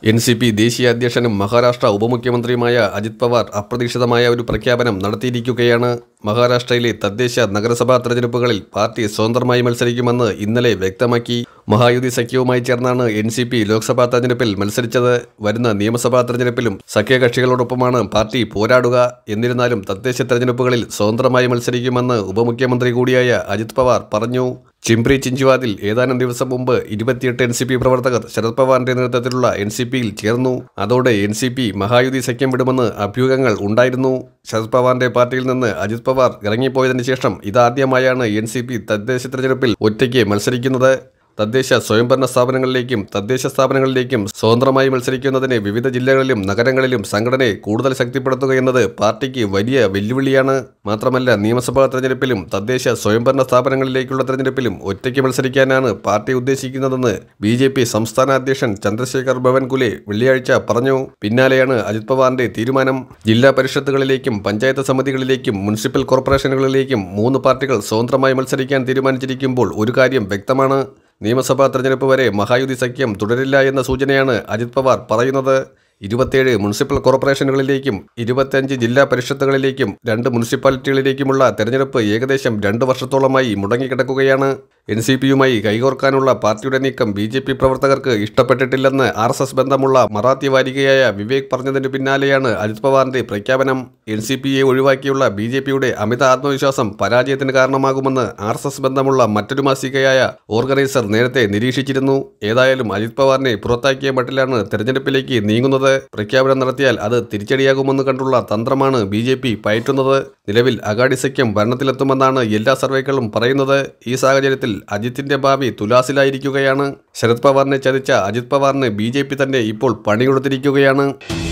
NCP ദേശീയ അധ്യക്ഷനും മഹാരാഷ്ട്ര ഉപമുഖ്യമന്ത്രിയുമായ അജിത് പവാർ അപ്രതീക്ഷിതമായ ഒരു പ്രഖ്യാപനം നടത്തിയിരിക്കുകയാണ്. മഹാരാഷ്ട്രയിലെ തദ്ദേശ നഗരസഭാ തെരഞ്ഞെടുപ്പുകളിൽ പാർട്ടി സ്വതന്ത്രമായി മത്സരിക്കുമെന്ന് ഇന്നലെ വ്യക്തമാക്കി. മഹായുതി സഖ്യവുമായി ചേർന്നാണ് NCP ലോക്സഭാ തെരഞ്ഞെടുപ്പിൽ മത്സരിച്ചത്. വരുന്ന നിയമസഭാ തെരഞ്ഞെടുപ്പിലും സഖ്യകക്ഷികളോടൊപ്പമാണ് പാർട്ടി പോരാടുക. എന്നിരുന്നാലും തദ്ദേശ തെരഞ്ഞെടുപ്പുകളിൽ സ്വതന്ത്രമായി മത്സരിക്കുമെന്ന് ഉപമുഖ്യമന്ത്രി കൂടിയായ അജിത് പവാർ പറഞ്ഞു. ചിംപ്രി ചിഞ്ചുവാദിൽ ഏതാനും ദിവസം മുമ്പ് 28 NCP പ്രവർത്തകർ ശരത് പവാറിന്റെ നേതൃത്വത്തിലുള്ള NCPയിൽ ചേർന്നു. അതോടെ NCP മഹായുതി സഖ്യം വിടുമെന്ന് അഭ്യൂഹങ്ങൾ ഉണ്ടായിരുന്നു. ശരത് പവാറിന്റെ പാർട്ടിയിൽ നിന്ന് അജിത് പവാർ ഇറങ്ങിപ്പോയതിനു ശേഷം ഇതാദ്യമായാണ് NCP തദ്ദേശ തെരഞ്ഞെടുപ്പിൽ ഒറ്റയ്ക്ക് മത്സരിക്കുന്നത്. തദ്ദേശ സ്വയംഭരണ സ്ഥാപനങ്ങളിലേക്കും തദ്ദേശ സ്ഥാപനങ്ങളിലേക്കും സ്വതന്ത്രമായി മത്സരിക്കുന്നതിന് വിവിധ ജില്ലകളിലും നഗരങ്ങളിലും സംഘടനയെ കൂടുതൽ ശക്തിപ്പെടുത്തുക എന്നത് പാർട്ടിക്ക് വലിയ വെല്ലുവിളിയാണ്. മാത്രമല്ല, നിയമസഭാ തെരഞ്ഞെടുപ്പിലും തദ്ദേശ സ്വയംഭരണ സ്ഥാപനങ്ങളിലേക്കുള്ള തെരഞ്ഞെടുപ്പിലും ഒറ്റയ്ക്ക് മത്സരിക്കാനാണ് പാർട്ടി ഉദ്ദേശിക്കുന്നതെന്ന് BJP സംസ്ഥാന അധ്യക്ഷൻ ചന്ദ്രശേഖർ ഭവൻകുലെ വെള്ളിയാഴ്ച പറഞ്ഞു. പിന്നാലെയാണ് അജിത് പവാറിന്റെ തീരുമാനം. ജില്ലാ പരിഷത്തുകളിലേക്കും പഞ്ചായത്ത് സമിതികളിലേക്കും മുനിസിപ്പൽ കോർപ്പറേഷനുകളിലേക്കും 3 പാർട്ടികൾ സ്വതന്ത്രമായി മത്സരിക്കാൻ തീരുമാനിച്ചിരിക്കുമ്പോൾ ഒരു കാര്യം വ്യക്തമാണ്. നിയമസഭാ തെരഞ്ഞെടുപ്പ് വരെ മഹായുതി സഖ്യം തുടരില്ല എന്ന സൂചനയാണ് അജിത് പവാർ പറയുന്നത്. 27 മുനിസിപ്പൽ കോർപ്പറേഷനുകളിലേക്കും 25 ജില്ലാ പരിഷത്തുകളിലേക്കും 2 മുനിസിപ്പാലിറ്റികളിലേക്കുമുള്ള തെരഞ്ഞെടുപ്പ് ഏകദേശം 2 വർഷത്തോളമായി മുടങ്ങിക്കിടക്കുകയാണ്. NCPയുമായി കൈകോർക്കാനുള്ള പാർട്ടിയുടെ നീക്കം BJP പ്രവർത്തകർക്ക് ഇഷ്ടപ്പെട്ടിട്ടില്ലെന്ന് RSS ബന്ധമുള്ള മറാത്തി വാരികയായ വിവേക് പറഞ്ഞതിന് പിന്നാലെയാണ് അജിത് പവാറിന്റെ പ്രഖ്യാപനം. NCPയെ ഒഴിവാക്കിയുള്ള BJPയുടെ അമിത ആത്മവിശ്വാസം പരാജയത്തിന് കാരണമാകുമെന്ന് RSS ബന്ധമുള്ള മറ്റൊരു മാസികയായ ഓർഗനൈസർ നേരത്തെ നിരീക്ഷിച്ചിരുന്നു. ഏതായാലും അജിത് പവാറിനെ പുറത്താക്കിയ മട്ടിലാണ് തെരഞ്ഞെടുപ്പിലേക്ക് നീങ്ങുന്നത്. പ്രഖ്യാപനം നടത്തിയാൽ അത് തിരിച്ചടിയാകുമെന്ന് കണ്ടുള്ള തന്ത്രമാണ് BJP പയറ്റുന്നത്. നിലവിൽ അഗാഡി സഖ്യം ഭരണത്തിലെത്തുമെന്നാണ് എല്ലാ സർവേകളും പറയുന്നത്. ഈ സാഹചര്യത്തിൽ അജിത്തിന്റെ ഭാവി തുലാസിലായിരിക്കുകയാണ്. ശരത് പവാറിനെ ചതിച്ച അജിത് പവാറിന് BJP തന്നെ ഇപ്പോൾ പണികൊടുത്തിരിക്കുകയാണ്.